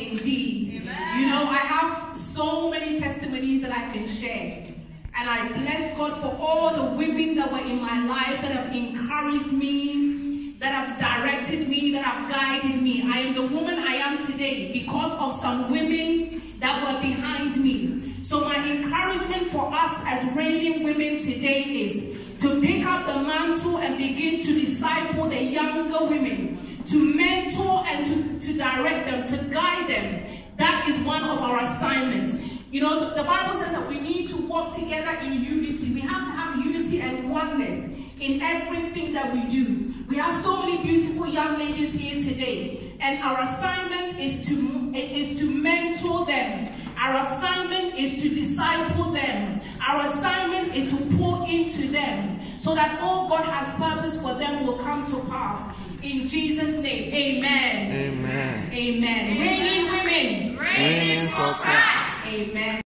indeed. You know, I have so many testimonies that I can share. And I bless God for all the women that were in my life that have encouraged me, that have directed me, that have guided me. I am the woman I am today because of some women that were behind me. So my encouragement for us as reigning women today is to pick up the mantle and begin to disciple the younger women, to mentor and to direct them, to guide them. That is one of our assignments. You know, the Bible says that we need to work together in unity. We have to have unity and oneness in everything that we do. We have so many beautiful young ladies here today, and our assignment is to mentor them. Our assignment is to disciple them. Our assignment is to pour into them so that all God has purpose for them will come to pass. In Jesus' name, amen. Amen. Amen. Reigning women. Reigning for Christ. Amen.